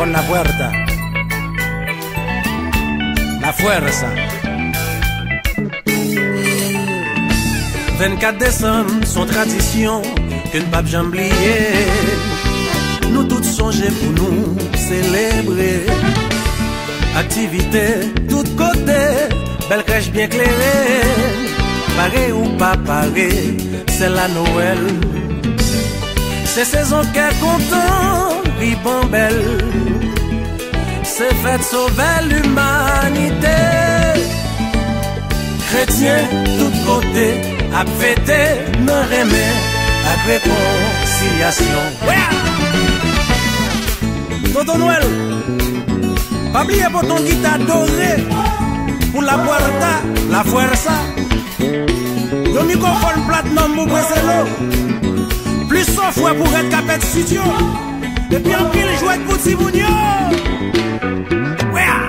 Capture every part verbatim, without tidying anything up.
con la puerta. La fuerza. vingt-quatre décembre, son tradition que ne pas jamais oublier. Nous tous songer pour nous célébrer. Activité, tout côté, belle crèche bien clairée. Paré ou pas paré, c'est la Noël. C'est saison qu'est content, riban belle. C'est fête sauver l'humanité. Chrétien, tout côté, à fêter, non remet, à réconciliation. Yeah! Tonton Noël, pas oublier pour ton guitare doré, pour la puerta, la fuerza. Le microphone platinum pour presser l'eau. Plus cent fois pour être capé de studio. Et puis en pile jouet pour Tibounio. Yeah!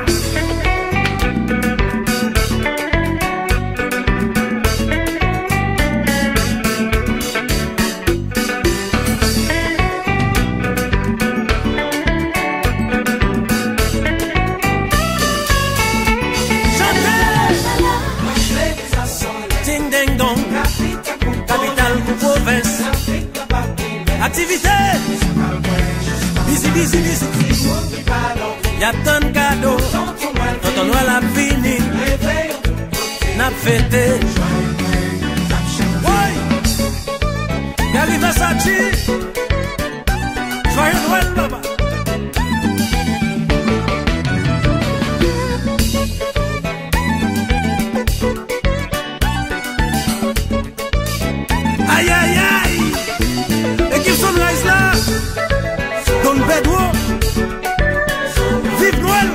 Activité, busy, busy, busy. Y'a tant de cadeaux, tonton Noël a fini, n'a fêté. Oui, y'arrive à Sachi, joyeux Noël là-bas. Aïe, aïe, aïe. Sunrise là, Don Pedro, vive Noël.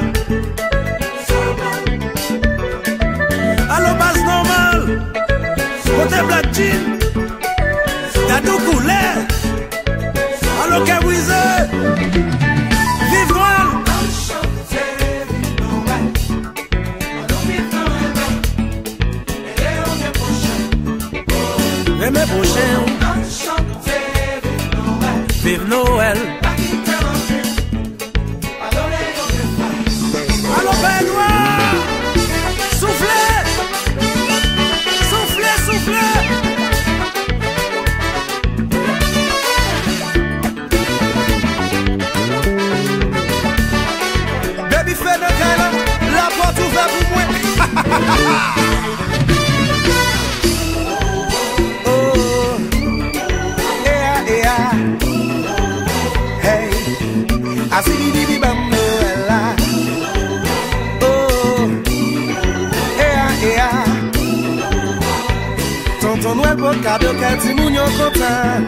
Allo base normale, côté Black Jean, Dadou Koulé, allo Kebwize, vive Noël. Remets prochain. Vive Noël. Allô Benoît, soufflez, soufflez, soufflez. Baby fait de câlin, la porte ouverte pour moi. Asibidi bam Noël. Oh, ea ea. Tonton Noël pour cadeau qu'un petit mounion content.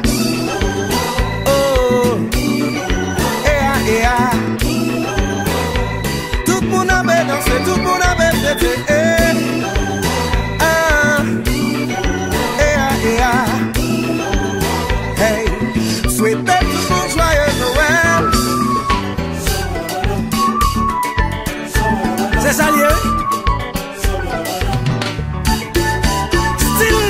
Oh, ea ea. Tout le monde avait dansé, tout le monde avait fêté. Ah, ea ea. Hey, souhaitez tout le monde joyeux Noël. C'est ça lié. Style.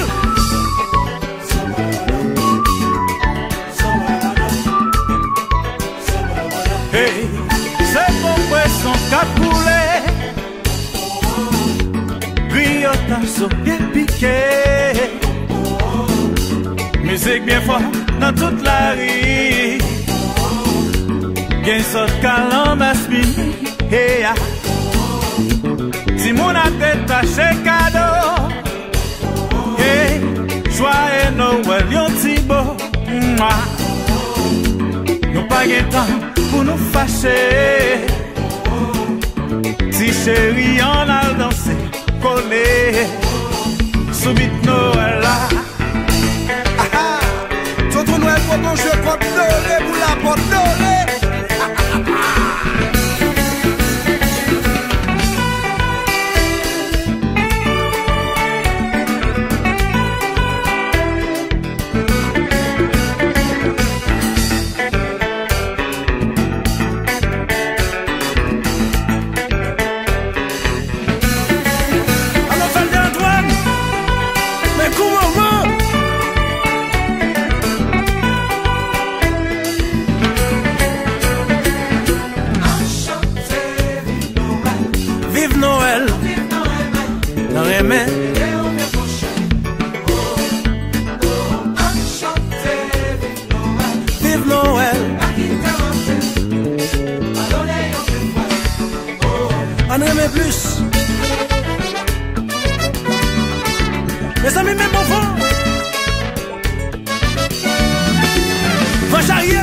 Hey, c'est mon poisson capoulé. Griotta sur pied piqué. Musique bien forte dans toute la rue. Gain saute calan masmine. Hey, ah. Si mon a détaché cadeau, hey, joyeux Noël, yon tibo. Nous pas de temps pour nous fâcher. Si chérie, on a dansé, collé. Subit Noël là. Ah ah, tonton Noël pour ton jeu, porte doré pour la porte dorée. gagner plus. Mes amis, même enfants, va charrier.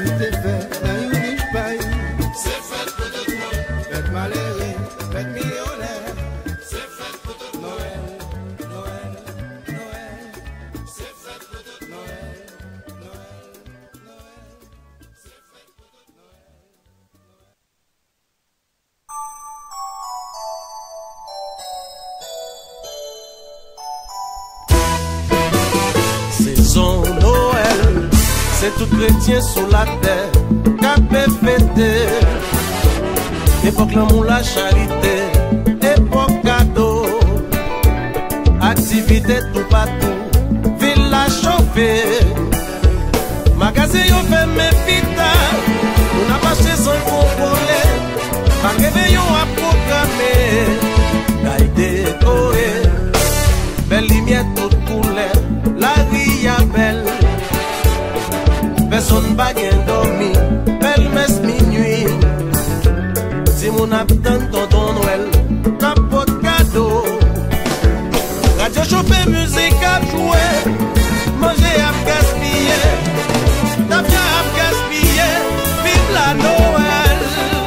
C'est tout chrétien sur la terre qu'a fait fêter. Époque l'amour, la charité, époque cadeau. Activité tout partout, ville la chauffer. Magasin yo fait mes pita, on a passé sans contrôler. Pas réveillon à programmer, la décoré. Belle lumière toute couleur, la vie a belle. Personne pas bien dormi, belle messe minuit. Si mon habitant tonton Noël, capote cadeau. Radio chauffé, musique à jouer, manger à gaspiller, ta bien à gaspiller, vive la Noël.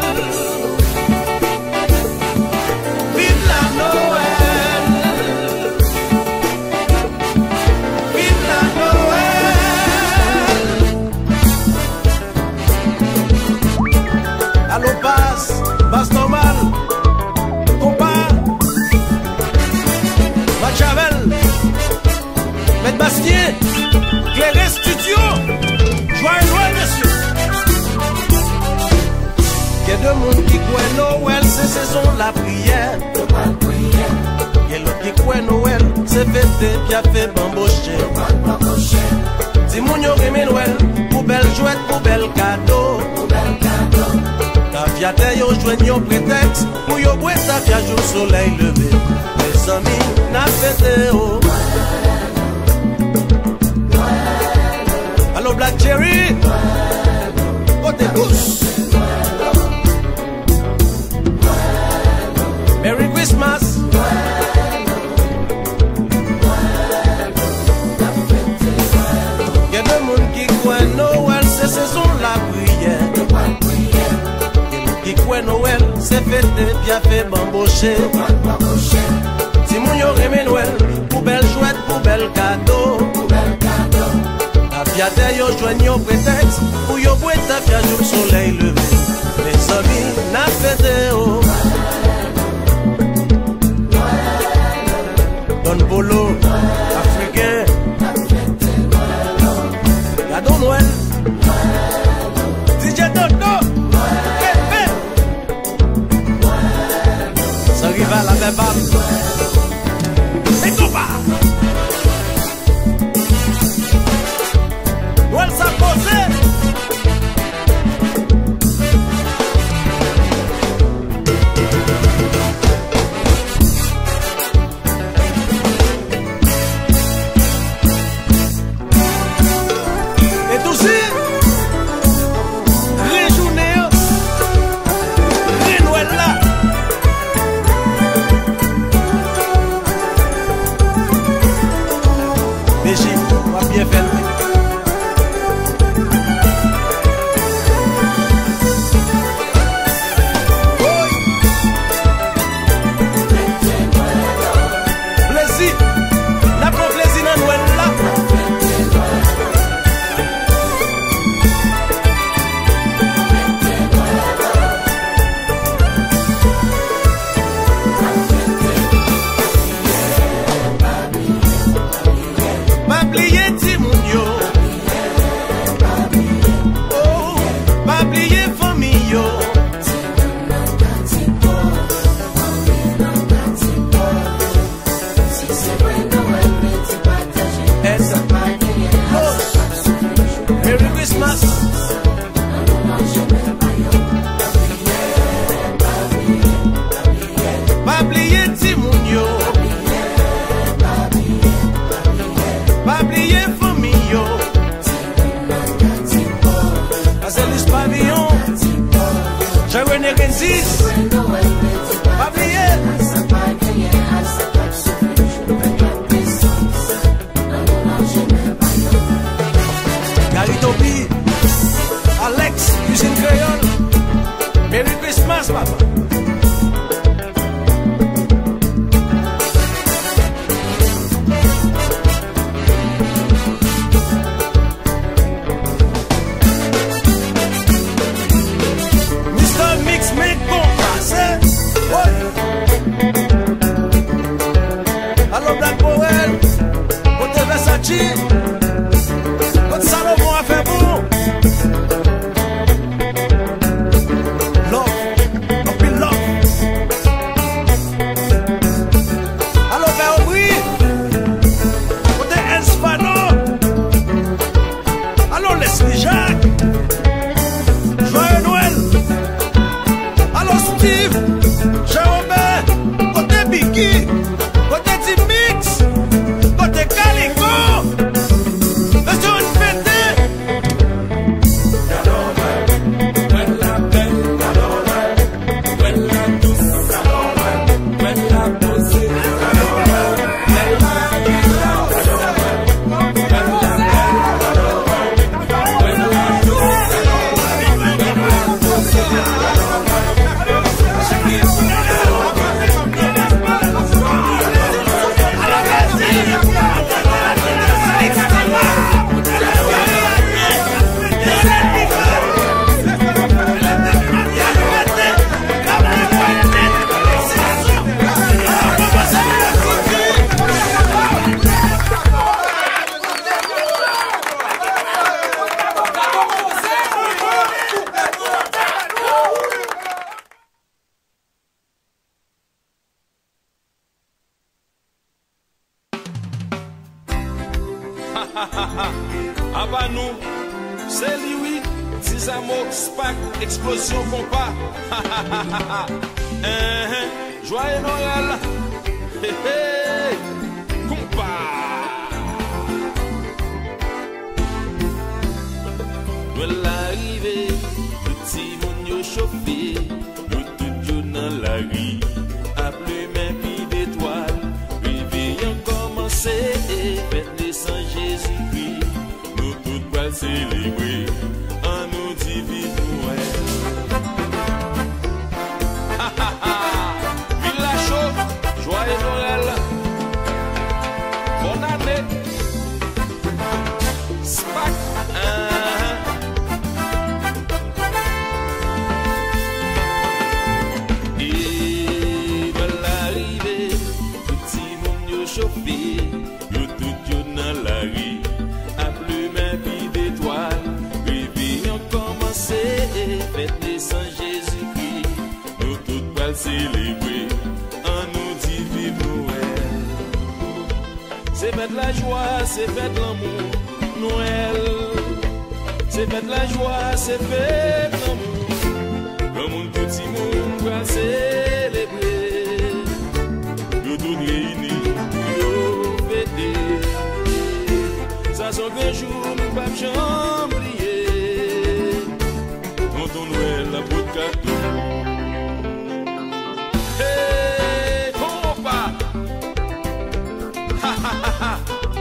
Vive la Noël. Vive la Noël. Allo basse, basse normale, compas, Machavel, Maître Bastien, Claire Studio, joyeux Noël, monsieur. Il y a deux mondes qui croient Noël, c'est saison la prière. Il y a l'autre qui croit Noël, c'est fêté, puis a fait bambocher. Si mon yo aime Noël, pour belle jouette, pour belle cadeau. Ta fiate yo jwenn yo prétexte pour yo boire ta fia jour soleil levé. Les amis n'a fêté oh. Allo Black Cherry, côté douce. Merry Christmas. Y'a des monde qui croient Noël, c'est saison la prière. Qui croit Noël, c'est fêté, bien fait bambocher. Si mon yo aime Noël, pour belle jouette, pour belle cadeau. La fiate yo joigne yo prétexte, pour yo boire ta fia jour soleil levé. Les amis n'a fêté oh. Don Polo, africain. Cadeau Noël. D J Dodo. Ça arrive à la bébale. Et combat. Noël s'est posé. Et tout ça, réjournée, ré Noël là. On va bien faire. Plaisir, n'a pas plaisir dans Noël là. Pas oublier ti moun yo. Oh, pas oublier famille yo. Merry Christmas. Pas oublier ti moun yo. Pas oublier famille yo. Azelis Pavillon, Jean-René Renzis. Pas oublier. Garitopi, à Yes, papa. Votre Salomon a fait bon. Love, un peu love. Alors, ben, oui. Côté Espano. Alors, Leslie Jacques. Joyeux Noël. Alors, Steve. Jérôme. Côté Biggie. Côté Timix. Côté Calico. Aba nous, c'est lui, dix amours, spack, explosion, compas. Joyeux Noël, hey, hey, compas. Noël arrivé, petit monde yo chauffé, nous tout yo dans la rue, à plus même puis d'étoiles, réveillons commencé, fête naissance Jésus-Christ. Célébrer en nous dit vive Noël. Ha ha ha, Villa Chaud, joyeux Noël. Bonne année. Spack. Et voilà l'arrivée, petit monde yo chauffé, yo tout yo dans la rue. Fête naissance Jésus-Christ, nous toutes pas célébrer, en nous dit vive Noël. C'est fête la joie, c'est fête l'amour, Noël. C'est fête la joie, c'est fête l'amour. Le monde petit monde va célébrer, nous tous réunis, nous fêter. Ça sent qu'un jour nous pas jamais oublier. Ton Noël la bout de cadeau. Hey, compa. Ha ha ha ha.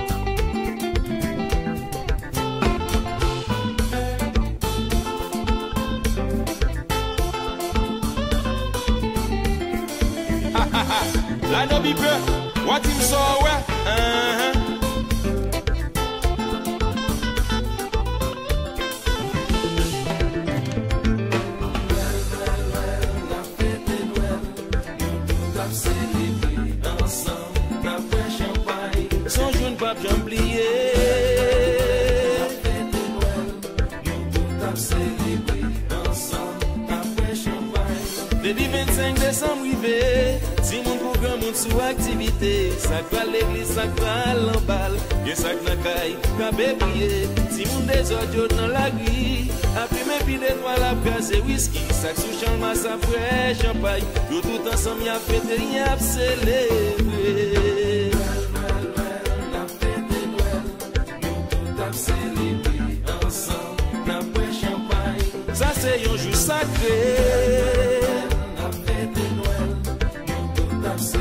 Ha ha ha. La no be peu. What him saw where? Uh-huh. Depuis vingt-cinq décembre arrivé, si mon programme monte sous activité, ça va l'église, ça va l'emballe, et ça va caille, cabé briller, si mon désordre dans la grille, après mes pieds d'étoiles à brasser whisky, ça sous champ masse après champagne, tout tout ensemble y a fêté, y a célébré. Ça c'est un jour sacré.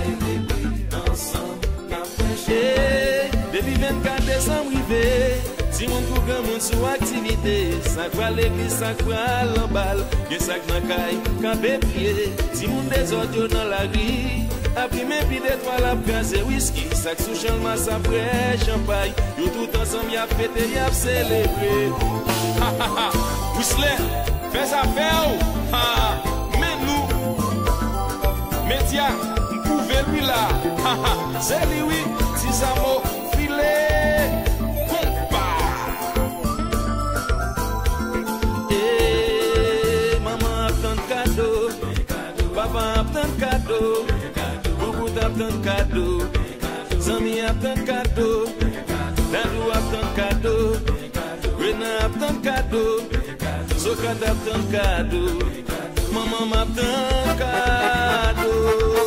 Depuis vingt-quatre décembre arrivé, Si mon kou gen moun sou aktivite, sa kwa l'église, sa kwa l'embal, gen sak nan kay, kampe priye. Si moun dezod yo nan la ri, apri men pi de twa la prase whisky, sak sou chanmas apre champagne, yo tout ansam yap fete, yap celebre. Ha ha ha, Whistler, fais affaire ou, ha, men nou, média, m'pouve lui là, ha ha, c'est lui oui, si ça m'a filé. Papa aptan cadeau, Boubou aptan cadeau, Zami aptan cadeau, Dadou aptan cadeau, Rena aptan cadeau, Sokat aptan cadeau, Maman m'aptan cadeau.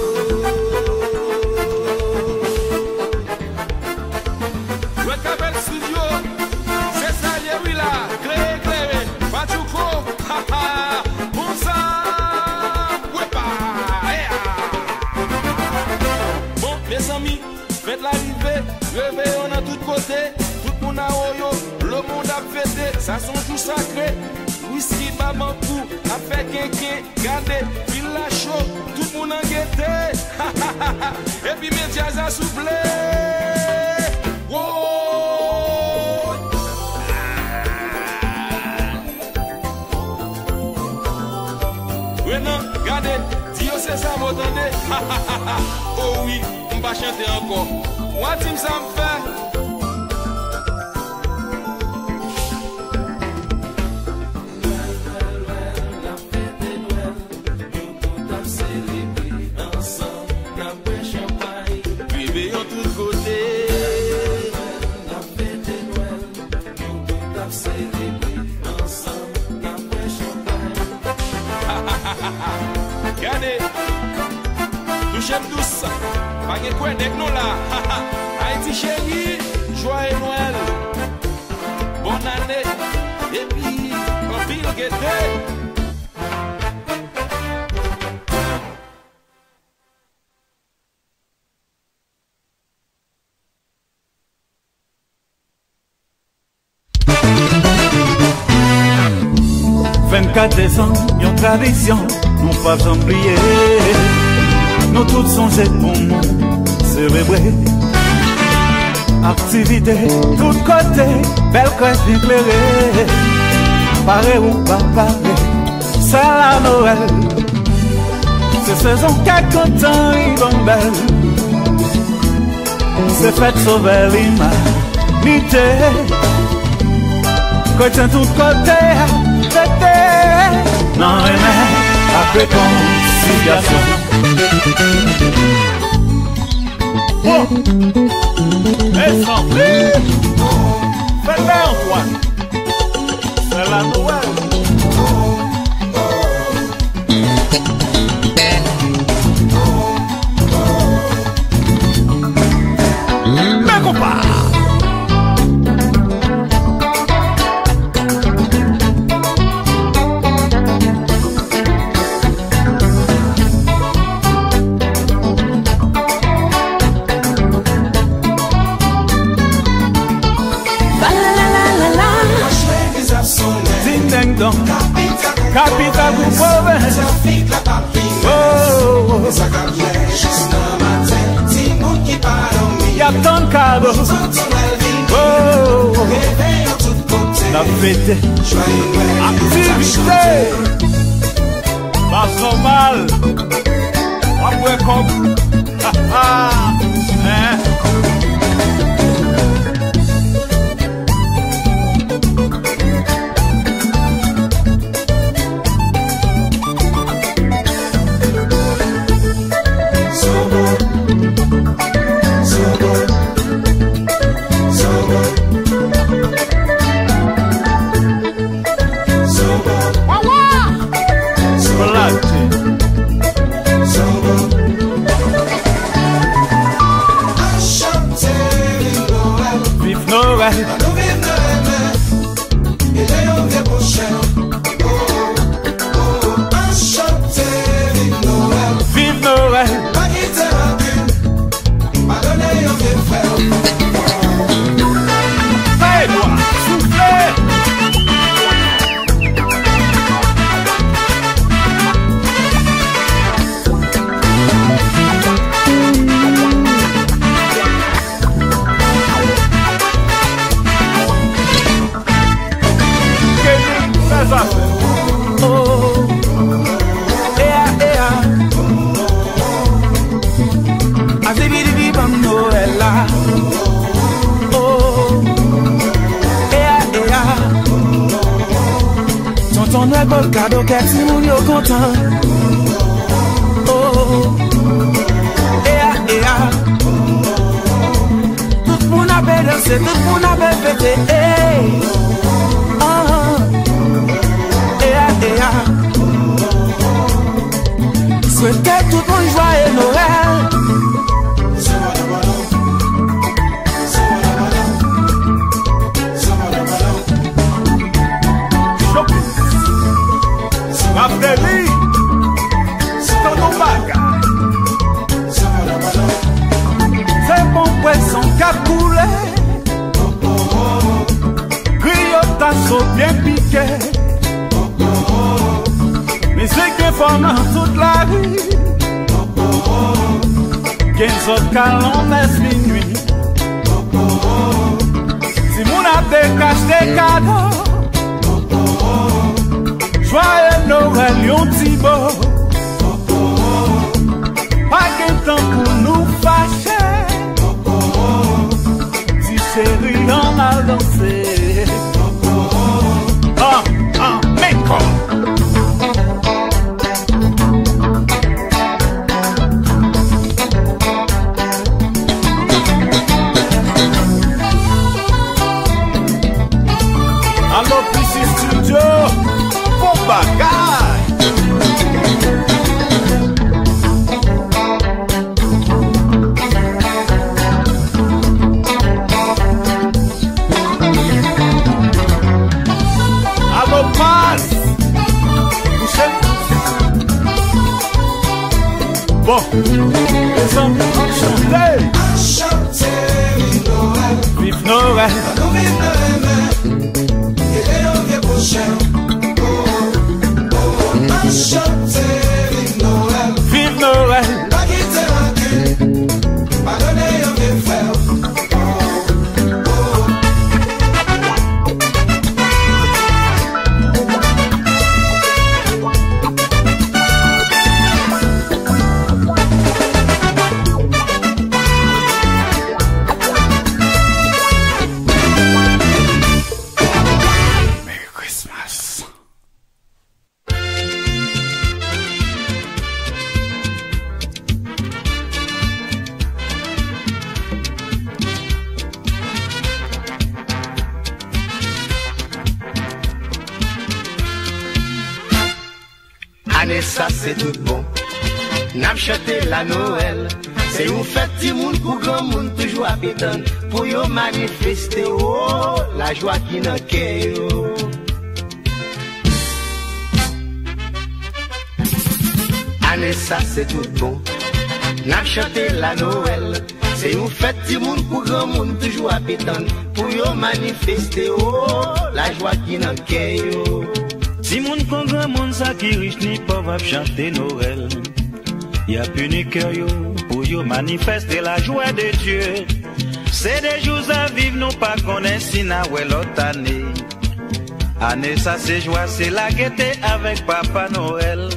Red Carpet Studio, c'est ça, oui là, clé, clé, Pachuco, haha, bon ça. Faites l'arrivée, réveillons dans tous côtés, tout le monde a oyo, le monde a fêté, ça son jour sacré. Whisky, maman pou, a fait quelqu'un, gardez, il la chaud, tout le monde a guetté. Et puis mes jazz a soufflé. Wow! Oui, non, regardez, Dio c'est ça, vous entendez? Oh oui. On va chanter encore. What team ça me fait? La fête de Noël, nous tout à célébrer ensemble, la boire champagne, vivre en tous côtés. La fête de Noël, nous tout à célébrer ensemble, la boire champagne. Regardez, touchez douce. Pas de quoi d'être non là. Haïti chérie, joyeux Noël. Bonne année. Et puis, en pile gaieté. vingt-quatre décembre, une tradition, nous pas oublier. Nous tous songés pour nous célébrer. Activité, tout côté, belle crèche éclairée. Paré ou pas paré, c'est la Noël. C'est saison qu'à content, ils vont belle. C'est fête sauver l'humanité. Côté tout côté, c'était. Non, mais après conciliation. Oh, et sans plus, fais-le Antoine, c'est la Noël. Mais compas. Capita du pobre, oh, y'a tant de cadeaux, oh, la fête, activité, pas normal, après comme, ah ah, hein. tonton Noël bol cadeau qu'elle si moun yo content. Oh, ea, ea. Tout moun a bel danser, tout moun a bel fêter. Hey, ah, ea, ea. Souhaitez tout le monde joyeux Noël. Abdeli, c'est ton bagage. C'est bon poisson qu'a coulé. Griotasso bien piqué. Musique fort dans toute la rue. quinze autres calons laisse minuit. Si mon a des caches des cadeaux. Joyeux Noël, yon tibo. Pas qu'un temps pour nous fâcher. Si chérie, on a dansé. Ah, ah, mais quoi? Allo, P C Studio. Bagage. Allo passe. Bon, les hommes chanter. Vive Noël. Vive Noël. Merry Christmas. Année ça c'est tout bon. N'a chanté la Noël. C'est une fête du monde pour grand monde toujours à pétane. Pour yo manifester oh la joie qui n'a qu'est yo. Année ça c'est tout bon. N'a chanté la Noël. C'est une fête du monde pour grand monde toujours à pétane. Pour yo manifester oh la joie qui n'a qu'est yo. Si moun kon grand moun sa ki riche ni pauvre ap chante Noël. Y'a plus ni cœur yo pour yo manifester la joie de Dieu. C'est des jours à vivre non pas connaît si na wè l'autre année. Année ça c'est joie, c'est la gaieté avec Papa Noël.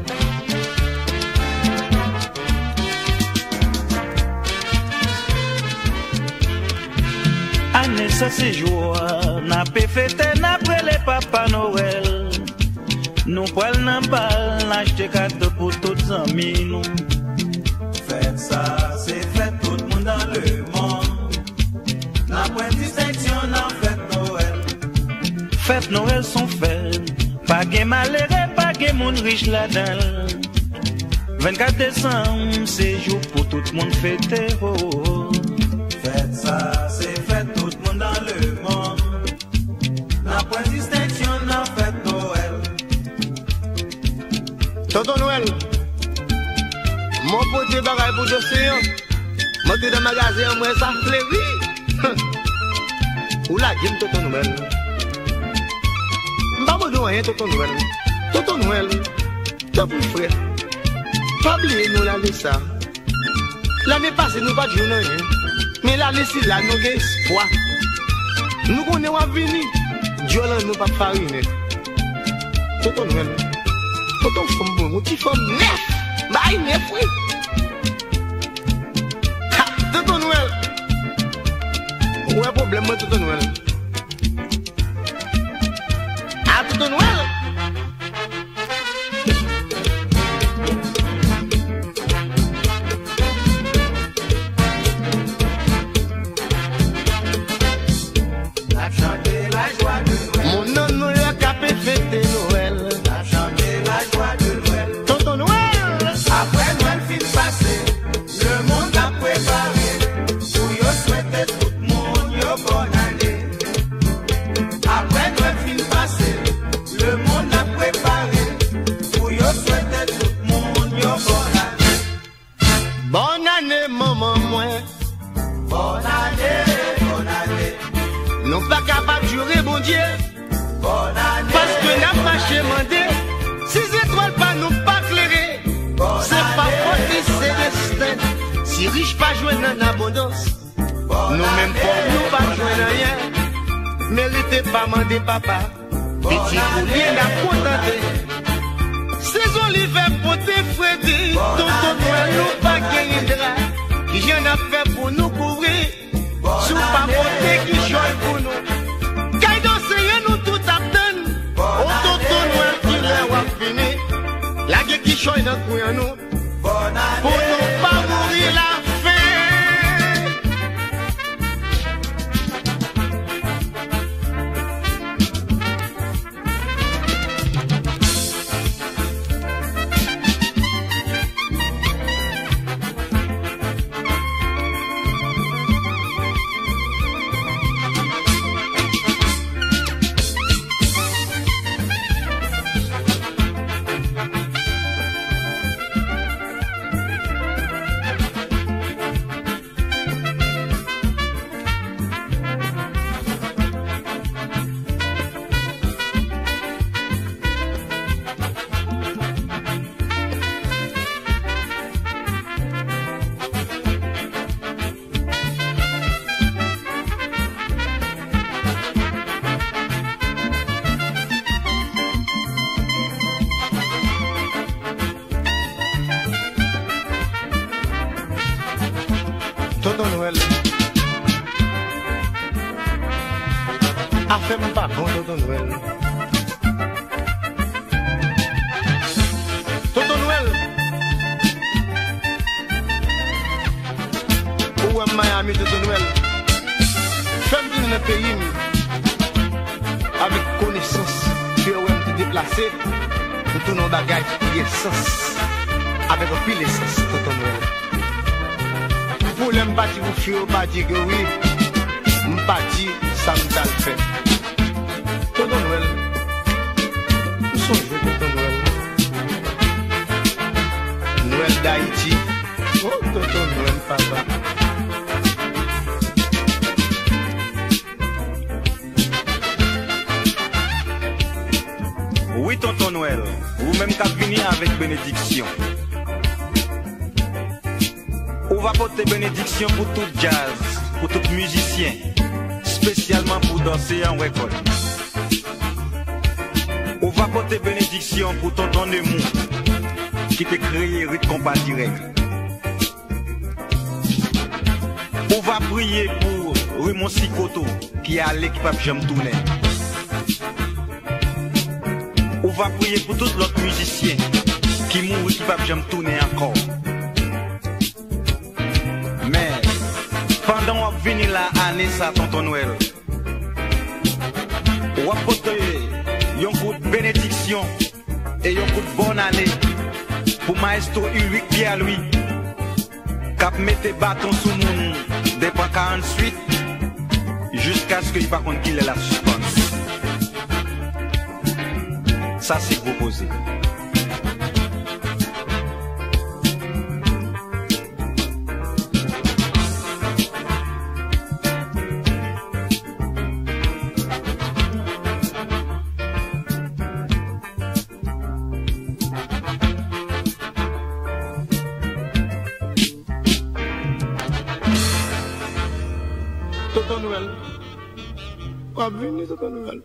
Année ça c'est joie, n'a pas fêté n'a prélé Papa Noël. Nous prenons un bal, acheter cadeau pour tous les amis nous. Faites ça, c'est fait tout le monde dans le monde. La bonne distinction dans fête Noël. Fête Noël sont fêtes, pas de malheureux, pas de monde riche là-dedans. vingt-quatre décembre, c'est jour pour tout le monde fêter. Oh. Faites ça, c'est fait tout le monde dans le monde. La bonne distinction dans fête Noël. Tonton Noël, mon pote bagaille pour l'océan. Moi t'es dans le magasin, moi ça fleurit. Ou la game Tonton Noël. M'pas besoin rien Tonton Noël. Tonton Noël, t'as plus frère. Pas oublier nous la laisse ça. L'année passée nous pas de journée. Mais la laisse là nous avons espoir. Nous connaissons à venir. Dieu là nous pas fariner. Tonton Noël. Tonton femme bon, mon petit femme neuf. Bah il neuf oui. Ha, Tonton Noël. Ouais problème moi Tonton Noël. Ah Tonton Noël. riches pas jouer en abondance. Nous-mêmes pauvres, nous pas jouer rien. Méritez pas demander papa. Petit pour bien la contenter. Saison l'hiver pour tes Freddy. Tonton Noël, nous pas gagner de drap. Qui j'en a fait pour nous couvrir. Sous pas porter qui joue pour nous. Caille d'enseigne nous tout attendre. Oh tonton Noël qui l'est ou fini. La gueule qui joue dans le nous. Pour nous pas mourir la Tonton Noël, affaire pas bon Tonton Noël. Tonton Noël, où est Miami Tonton Noël? Femme dans le pays avec connaissance, que on te déplacer, pour tout nos bagages qui est sens, avec un pile essence Tonton Noël. Pour les m'pas dire vous fio pas dire que oui, m'pas dire ça m't'a fait. Tonton Noël, où sont joués Tonton Noël? Noël d'Haïti, oh Tonton Noël papa. Oui Tonton Noël, vous-même qu'à venir avec bénédiction. On va porter bénédiction pour tout jazz, pour tout musicien, spécialement pour danser en record. On va porter bénédiction pour tonton Nemou, qui t'a créé rythme compas direct. On va prier pour Raymond Sikoto, qui a l'équipe à Jam Tourner. On va prier pour tous les autres musiciens qui mourent qui ne peuvent jamais tourner encore. Mais pendant qu'on vient la année ça, tonton Noël, on va porter un coup de bénédiction et un coup de bonne année pour Maestro Ulrich Pierre-Louis, qui mette bâton sous mon depuis quarante-huit jusqu'à ce qu'il ne pas contre qu'il ait la suspense. Ça c'est proposé. Tonton Noël, pas venir Tonton Noël.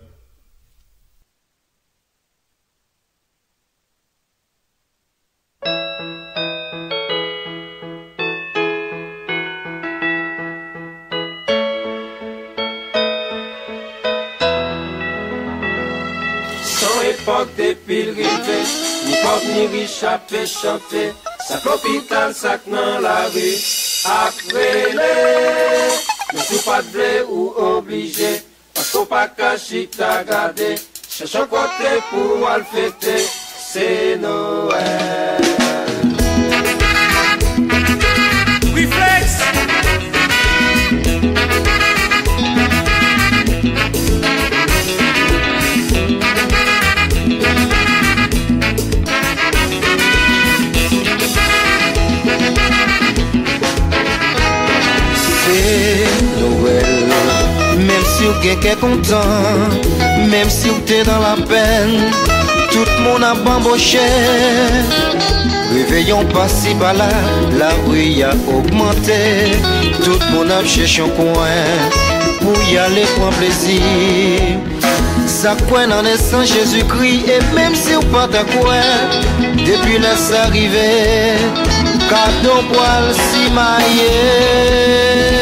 Époque des pèlerins, ni pauvre ni riche a fait chanter, sa l'hôpital, sa dans la rue, après les, mais si pas de vrai ou obligé, parce qu'on pas caché ta garder, cherche un côté pour aller fêter, c'est Noël. Reflex. Noël, même si vous êtes content, même si vous êtes dans la peine, tout le monde a bamboché. Réveillons par-ci par-là, la rue a augmenté. Tout le monde a cherché un coin pour y aller prendre plaisir. Ça coin en est sans Jésus-Christ. Et même si on pas à quoi, depuis là ça arrivait, cadeau poil si maillé.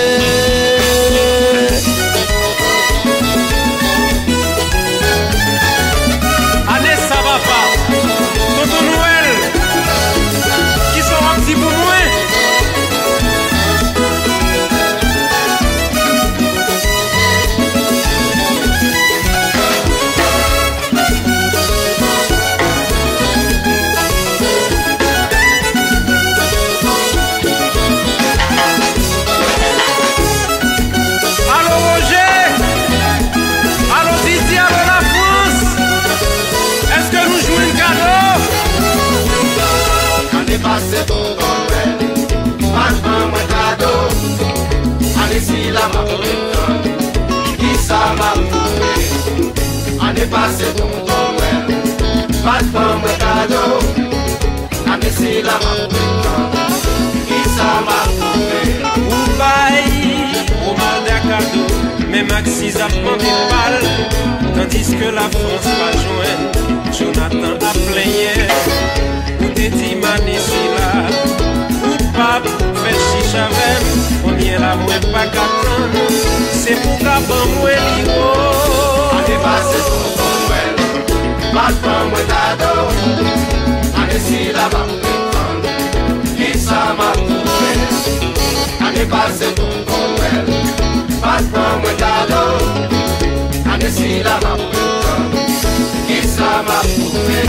C'est ton Noël, franchement moi cadeau. Allez si la m'a pris, qui ça m'a pris. Allez passer ton Noël, franchement moi cadeau. Allez si la m'a pris, qui ça m'a pris. Ou bail, au mal d'un cadeau, mais Maxis a pris balle, tandis que la France va joindre. Jonathan a plaigné. T'es mané si là, ou pas fait chicha même, on y est là, moi pas qu'attendre, c'est pour qu'aban moi l'iro. Allez passer ton Noël, pas moi cadeau, allez si là va prendre, qui ça m'a trouvé. Allez passer ton Noël, pas moi cadeau, allez si là va prendre, qui ça m'a trouvé.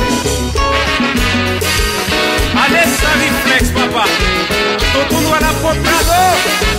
Allez, ça réflexe, papa. Ton tournoi la porte cadeau.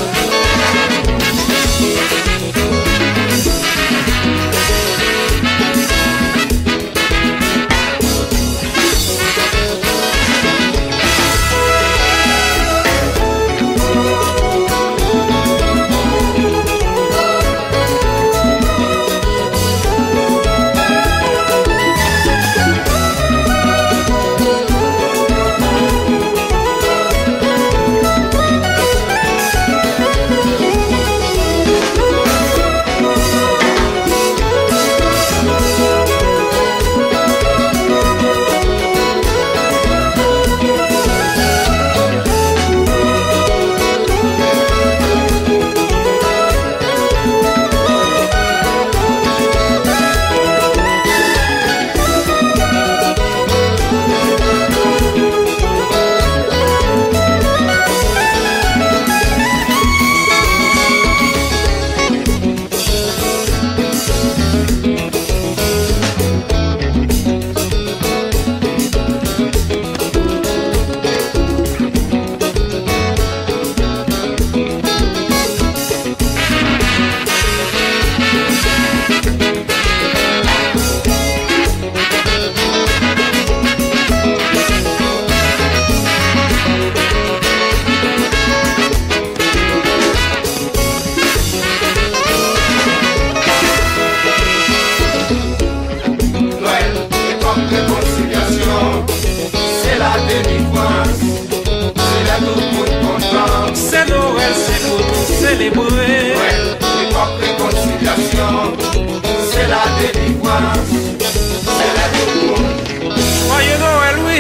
C'est Noël, c'est pour nous célébrer. Noël, époque de réconciliation, c'est la délivrance, c'est la délivrance. Joyeux Noël, oui.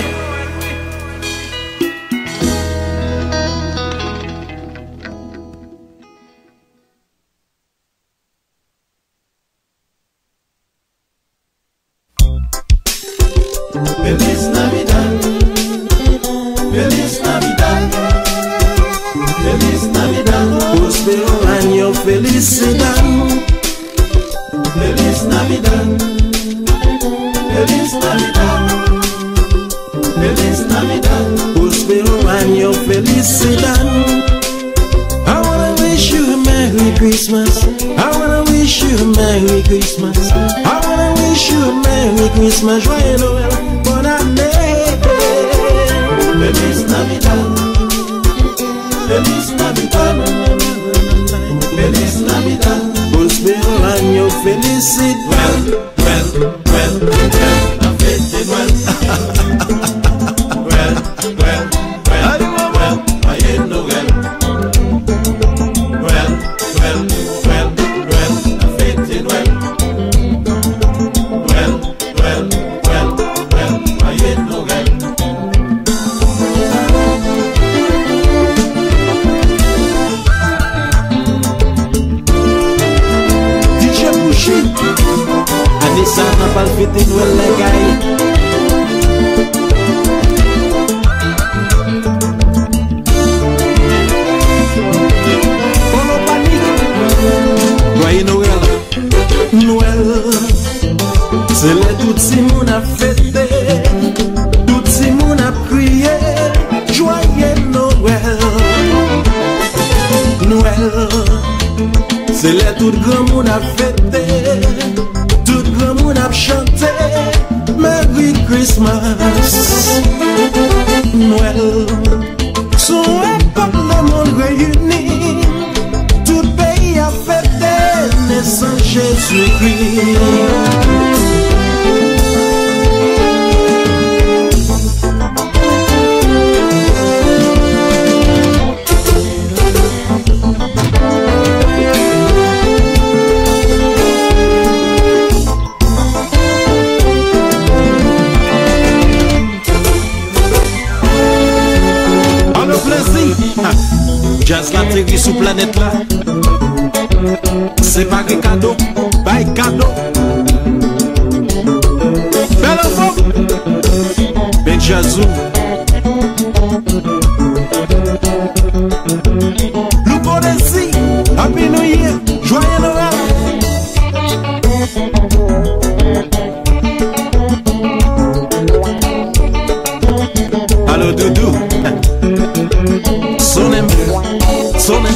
Feliz Navidad, Feliz Navidad, Feliz Navidad, próspero año, felicidad. Feliz Navidad, Feliz Navidad, Feliz Navidad, próspero año, felicidad. I wanna wish you a Merry Christmas. I wanna wish you a Merry Christmas. I wanna wish you a Merry Christmas. Joyeux Noël, bonne année. Feliz Navidad, Feliz Navidad, Feliz Navidad, próspero año, felicidad. Well, well, well, la fête de Noël. Well, well. c'est là tout grand monde a fêté, tout grand monde a chanté. Merry Christmas, Noël, son époque le monde réuni, tout pays a fêté naissance Jésus-Christ. Jazz la terre sous planète là. C'est pas des cadeaux, pas des cadeaux. Belle enfant, ben jazzou. Loupo desi, Happy New Year, joyeux Noël. Allo Doudou, sonem. Sonen.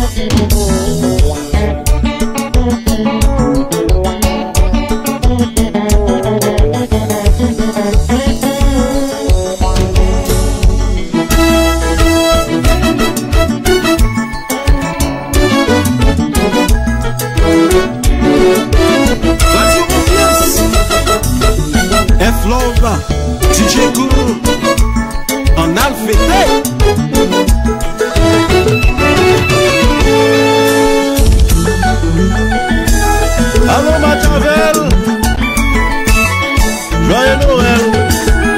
F-Love, D J Guru, en alphabet. Allô Machiavel, joyeux Noël.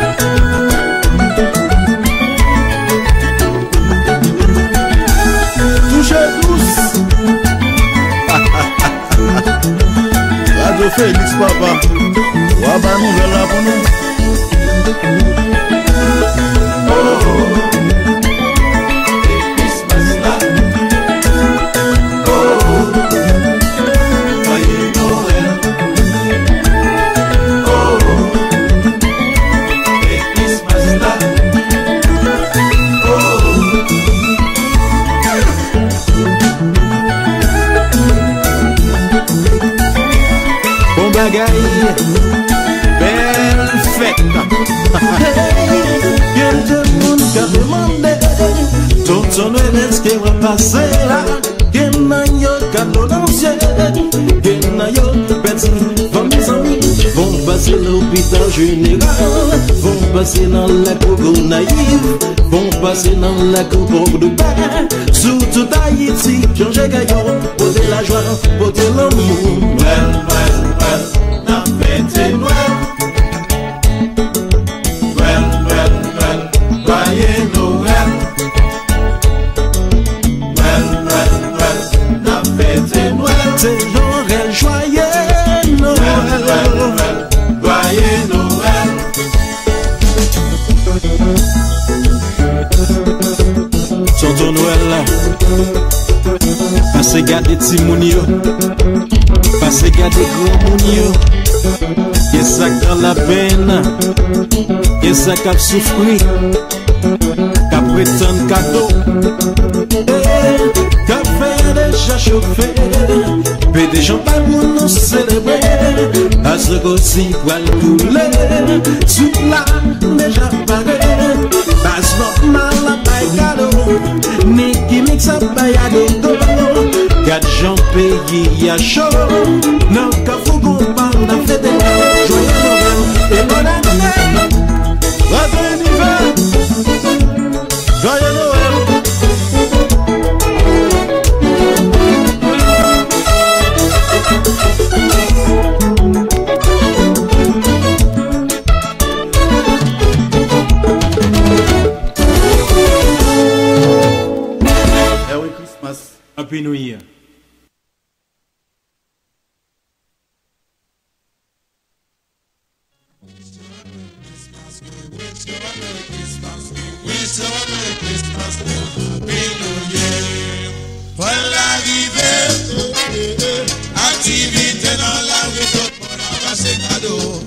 Touchez tous. Radio Félix papa, ou ba nouvelle là pour nous. Belle fête. Bien de monde qui a demandé Tonton Noël, est-ce qu'il va passer là? Qu'il n'a yo cadeau d'ancien, qu'il n'a yo petit. Vos mes amis vont passer l'hôpital général, vont passer dans la cour naïve, vont passer dans la cour de paix. Sous tout Haïti, changer gaillot, poser la joie, poser l'amour. Well, well, well. Na fête Noël, Noël, Noël, Noël, joyeux Noël, Noël, Noël, Noël, na fête Noël, c'est Noël, joyeux Noël, Noël, Noël, joyeux Noël. Tonton Noël là, passez garder Timounio, passez garder Gros Mounio. Y'a ça dans la peine, y'a ça qui a souffri, qui a prétendu cadeau, qui a fait déjà chauffer, mais des gens pas pour nous célébrer, à ce côté pour le couler, sous là déjà paré, passe normal à paille cadeau, ni qui mixe à paille à dodo, quatre gens payés à chaud, non qu'à faut qu'on parle d'un fait de joyeux Noël et bonne année, joyeux hiver, joyeux Noël. Merry Christmas. Happy New Year. Activité dans la rue, tout le monde a passé cadeau.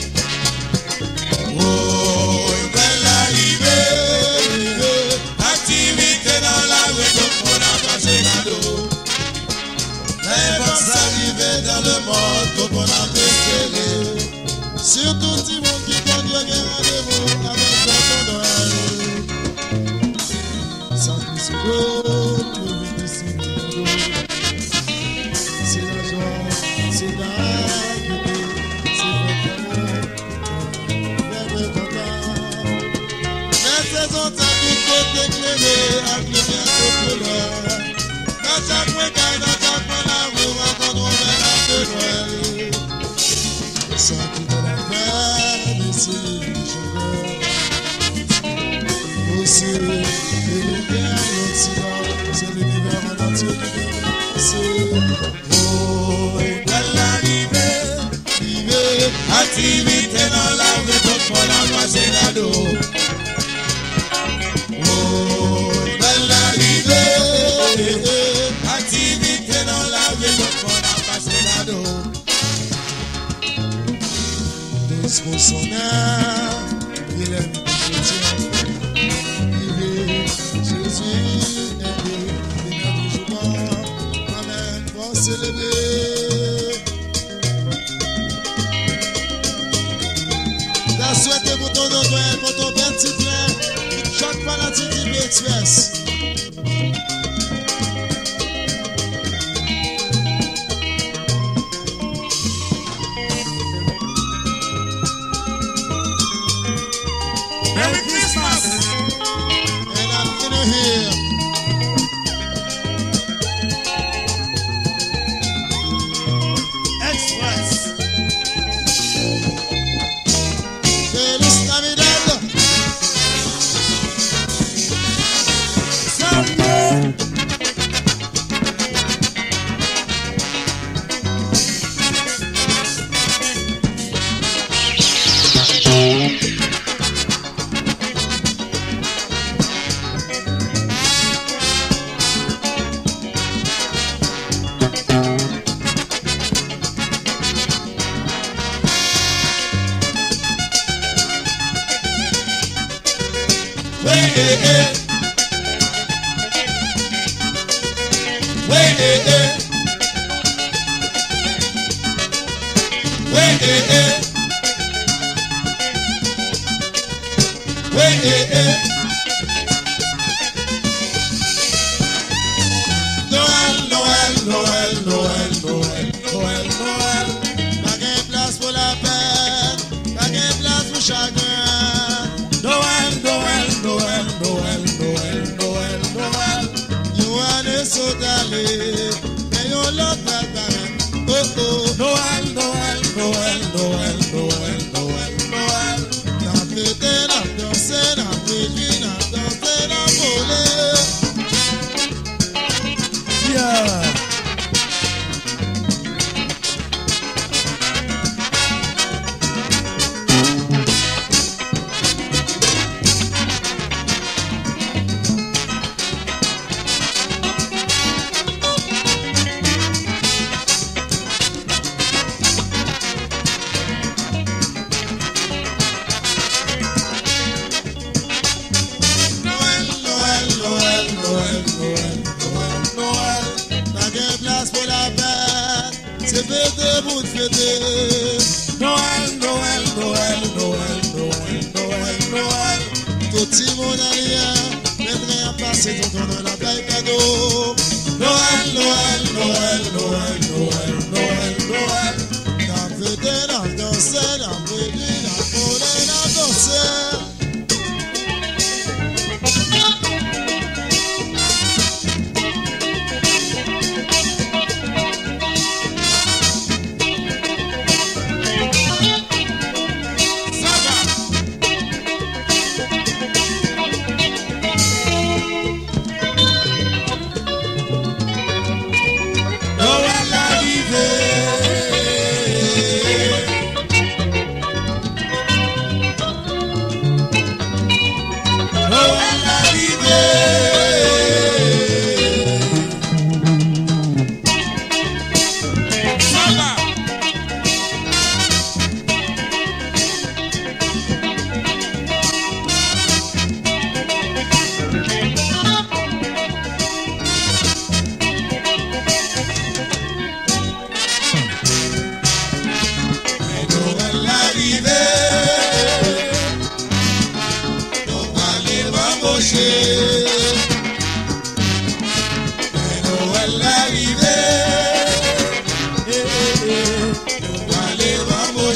Oh, belle arrivée. Activité dans la rue, tout le monde a passé cadeau. C'est la joie, c'est la gaieté, c'est le content. Les saisons t'as tout côté éclairé, avec lumière de couleur. Dans chaque week-end, dans chaque fois la rue, rencontrons vers la de Noël. Ça qui de la peine, et c'est les cheveux. Aussi, et le bien, l'Occident, c'est l'univers en entier qui vient. Oh, belle arrivée, arrivée, activité dans la rue, tout le monde a passé cadeau. Oh, belle arrivée, activité dans la rue, tout le monde a passé cadeau. Deux consonants, il aime le chrétien, Jésus est né, il est toujours mort. Célébrer. La souhaité pour ton Noël, pour ton petit frère, chaque fois la T V Express. Merry Christmas! And I'm gonna hear.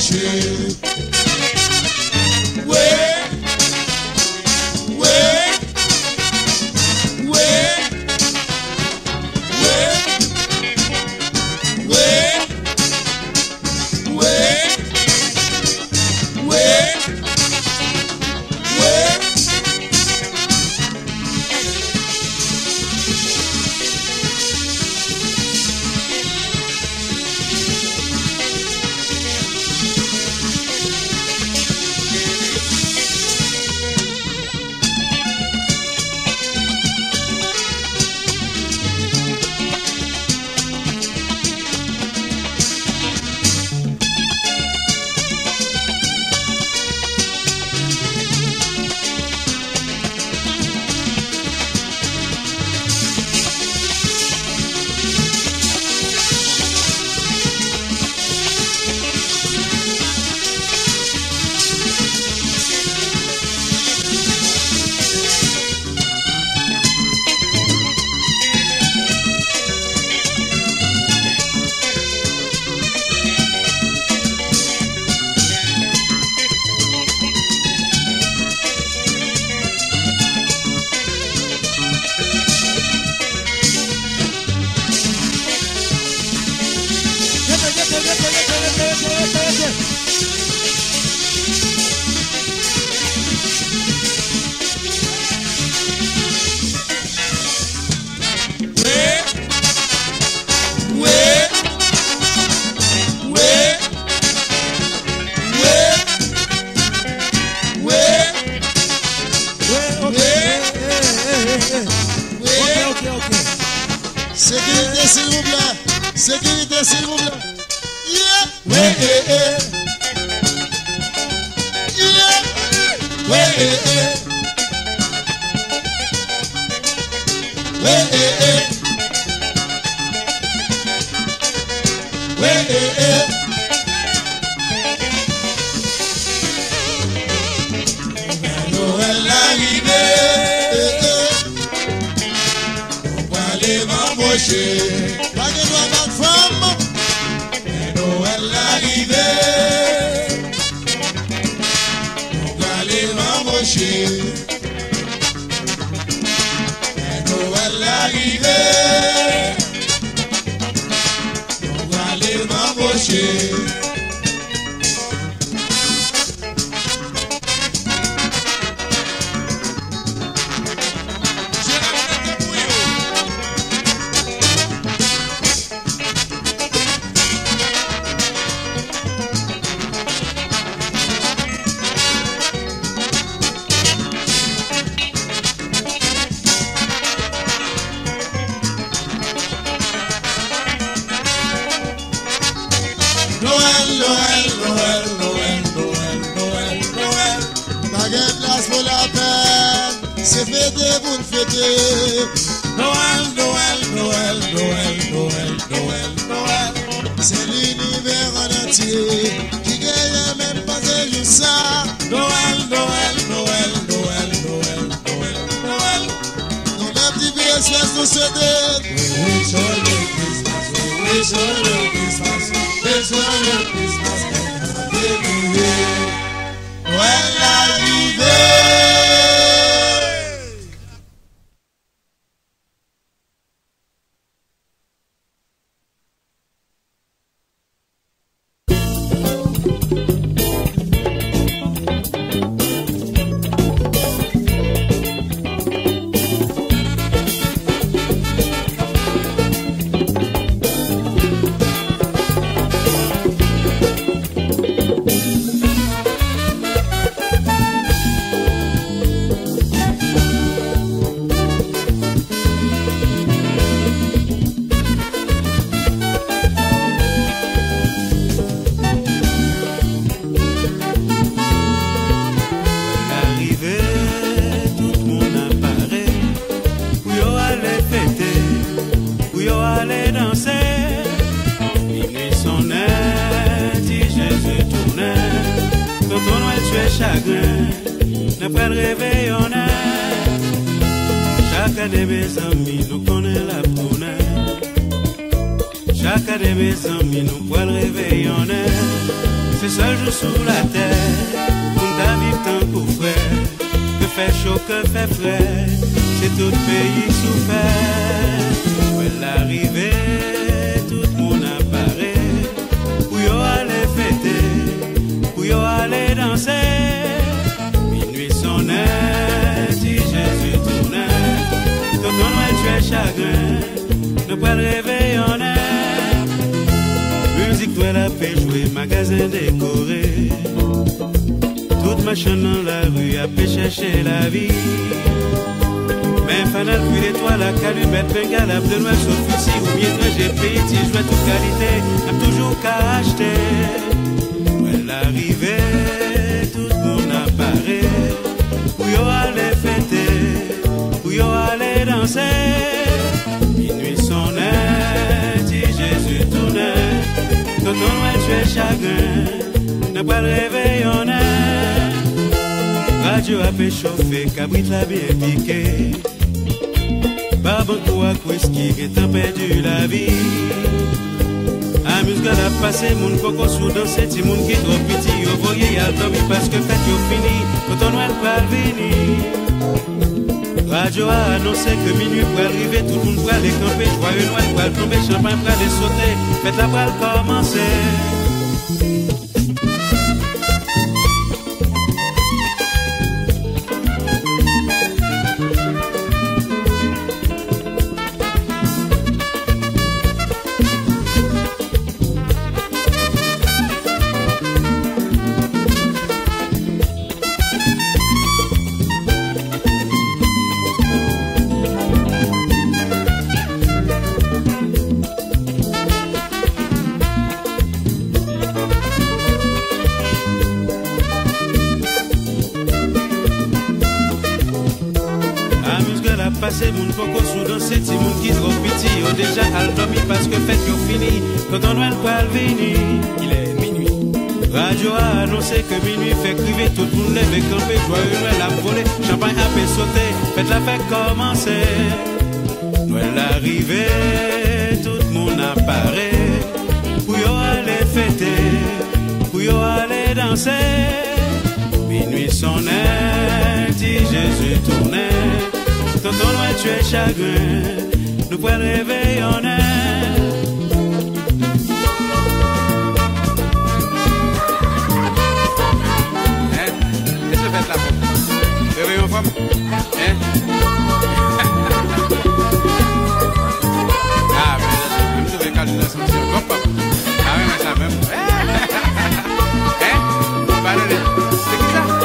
m'approcher. Ouais, ouais, ouais, ouais, ouais, ouais, ouais. Sécurité s'il vous plaît, sécurité s'il vous plaît. Yeah, ouais, eh, eh. Yeah, ouais, eh, eh. Ouais, eh, eh. Ouais, eh, eh. Noël arrivé. Pas de doigt ma femme, mais Noël arrivé. On va aller m'embaucher. Mais Noël arrivé. On va aller m'embaucher. Noël, Noël, Noël, Noël, Noël, Noël, Noël. Baguette place pour la peine, c'est fêté pour le fêter. Noël, Noël, Noël, Noël, Noël, Noël, Noël. C'est l'univers en entier qui gagne même pas de jour ça. Noël, Noël, Noël, Noël, Noël, Noël, Noël. Dans la petite pièce, nous se donne. We wish all the Christmas, we wish all the Christmas. It's one of Christmas and happy New Year. Well, arrivé. chagrin, ne pas le réveillonner. Chacun de mes amis nous connaît la tournée. Chacun de mes amis nous voit le réveillonner. c'est seul jour sur la terre, pour ta vivre tant pour frère, que fait chaud, que fait frais, c'est tout pays souffert. Ouais, l'arrivée, tout le monde apparaît, pour y aller fêter, pour y aller danser. Minuit sonnait, si Jésus tournait, quand on va tuer chagrin, ne pas le réveillonner. Musique toi la fait jouer, magasin décoré, toute machin dans la rue a fait chercher la vie. Mais fanal puis l'étoile à calumette, bengalable de noix sauf ici ou bien que j'ai petit, jouet toute qualité, n'a toujours qu'à acheter. Ouais, l'arrivée, tout le monde apparaît, où yo aller fêter, où yo aller danser. Minuit sonnait, si Jésus tournait, quand on va tuer chagrin, n'a pas le réveillonner. Radio a fait chauffer, cabrit l'a bien piqué. Babankou à Koueski, qui a perdu la vie. Amuse-gars a passé, mon coco sous danser, ti moun qui trop petit. Au voyez, y'a dormi parce que fête yo fini, quand on va le venir. Radio a annoncé que minuit pour arriver, tout le monde pour aller camper. Joyeux Noël pour aller tomber, champagne pour aller sauter. Fête la pour aller commencer. Passer mon coco sous danser, ti moun qui trop petit, yo déjà al dormi parce que fête yo fini, quand on doit le venir, il est minuit. Radio a annoncé que minuit fait criver, tout le monde lève et camper, joyeux Noël a volé, champagne a fait sauter, fête la fête commencer. Noël arrivé, tout le monde apparaît, pour yo aller fêter, pour yo aller danser. Minuit sonnait, si Jésus tournait, quand on va tuer chagrin, nous pouvons réveillonner. Hein? Qu'est-ce que fait là? Réveillon femme? Hein? Ah, mais même si vous avez caché la sanction, comme papa. Ah, oui, mais ça même. Hein? Parlez. C'est qui ça?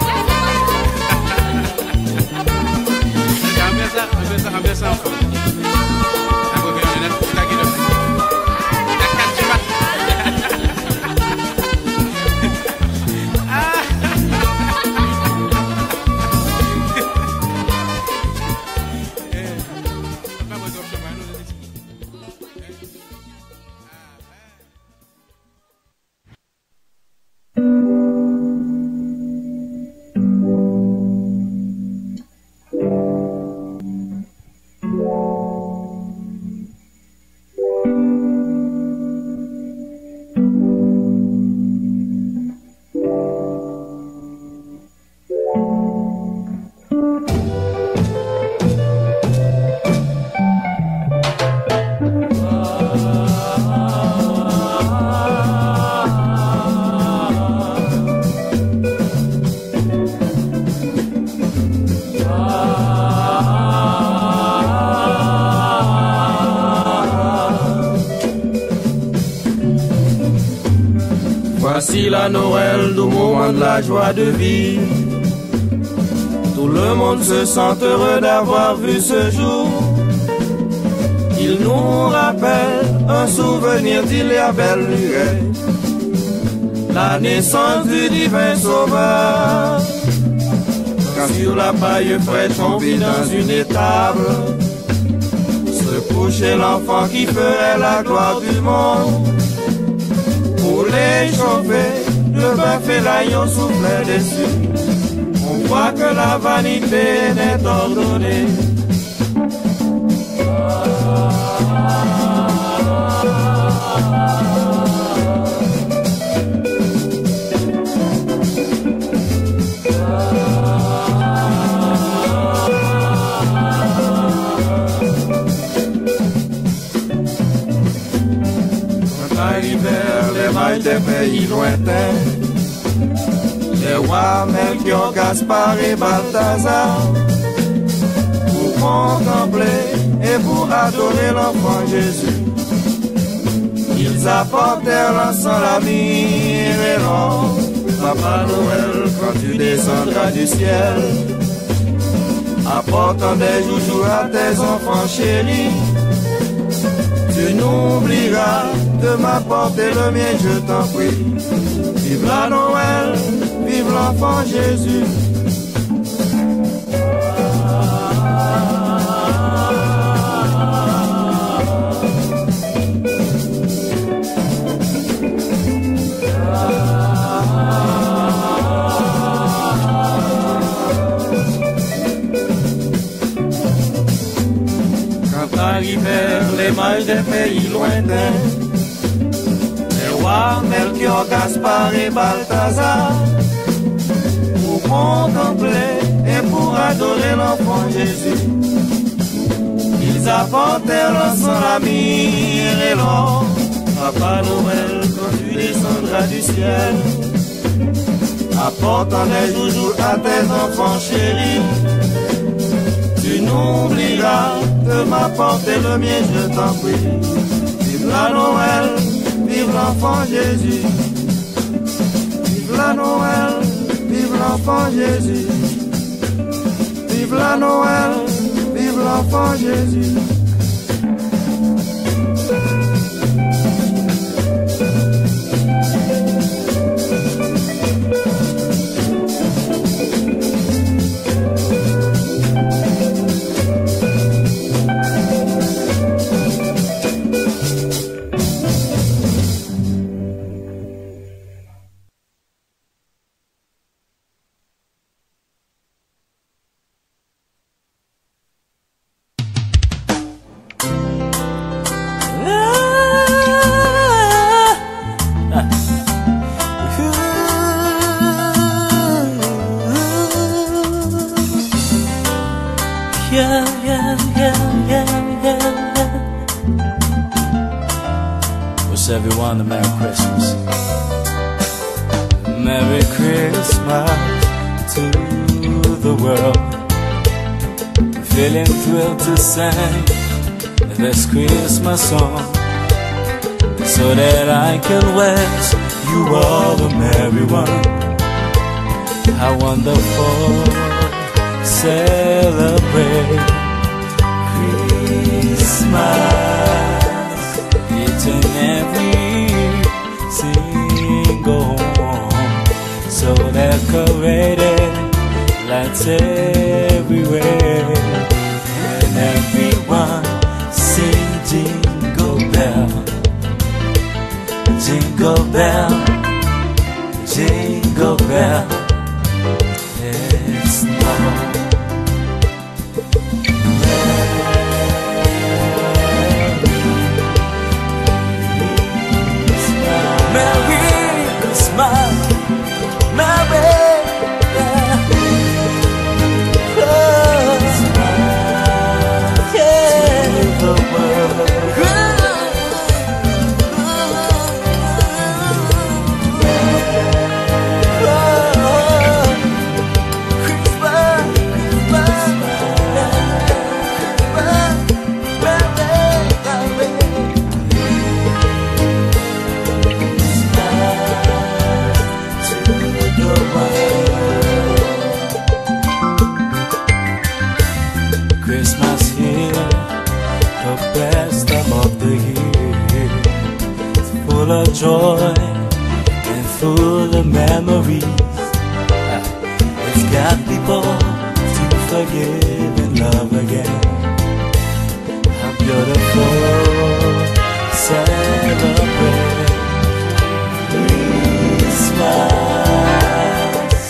Ambiance en forme. Après, on est là, tout à qui le Voici la Noël du moment de la joie de vivre. Tout le monde se sent heureux d'avoir vu ce jour. Il nous rappelle un souvenir d'il y a belle lurette, la naissance du divin sauveur. Quand sur la paille fraîche on vit dans une étable, se couchait l'enfant qui ferait la gloire du monde. Pour les chauffer, le bœuf et l'agneau soufflaient dessus. On voit que la vanité n'est ordonnée. des pays lointains. Les rois Melchior, Gaspard et Balthazar, pour contempler et pour adorer l'enfant Jésus. Ils apportèrent l'encens, la myrrhe et l'or. Papa Noël, quand tu descendras du ciel, apportant des joujoux à tes enfants chéris, tu n'oublieras de m'apporter le mien, je t'en prie. Vive la Noël, vive l'enfant Jésus. Arrivèrent les mages des pays lointains, les rois Melchior, Gaspard et Balthazar, pour contempler et pour adorer l'enfant Jésus. Ils apportèrent l'encens, la myrrhe et l'or. Papa Noël, quand tu descendras du ciel, apportant des joujoux à tes enfants chéris, tu n'oublieras de m'apporter le mien, je t'en prie. Vive la Noël, vive l'enfant Jésus. Vive la Noël, vive l'enfant Jésus. Vive la Noël, vive l'enfant Jésus. Yeah, yeah, yeah, yeah, yeah, yeah. Wish everyone a Merry Christmas. Merry Christmas to the world. Feeling thrilled to sing this Christmas song, so that I can wish you all a merry one. How wonderful. Celebrate Christmas, each and every single home, so decorated, lights everywhere, and everyone sing jingle bell, jingle bell, jingle bell. It's no joy and full of memories. It's got people to forgive and love again. How beautiful, celebrate Christmas.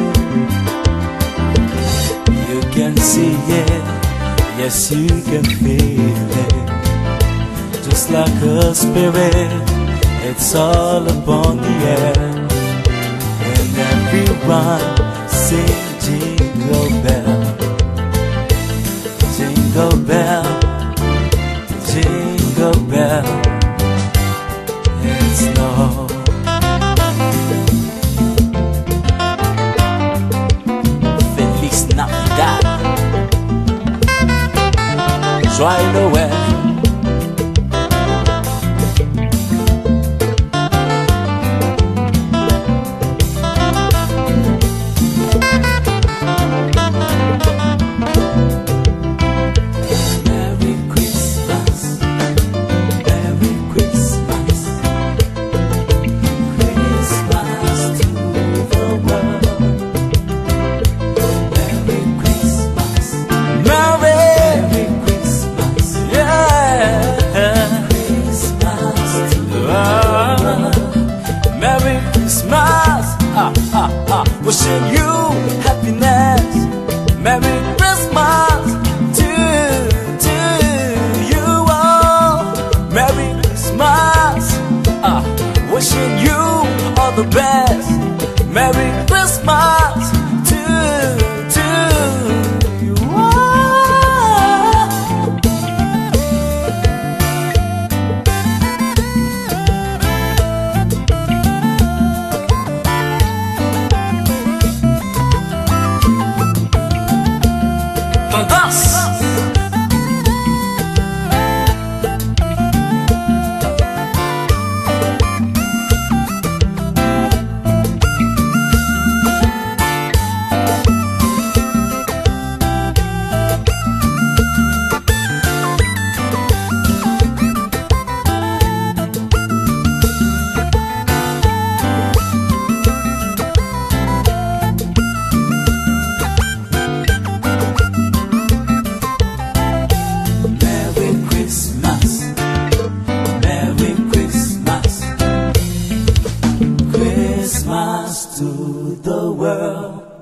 You can see it, yes you can feel it, just like a spirit. It's all upon the air, and everyone sing jingle bell, jingle bell, jingle bell. It's no Joyeux Noël. Wishing you happiness. Merry Christmas to, to you all. Merry Christmas. Uh, wishing you all the best. Merry Christmas to, to you all. Tendance. Christmas to the world.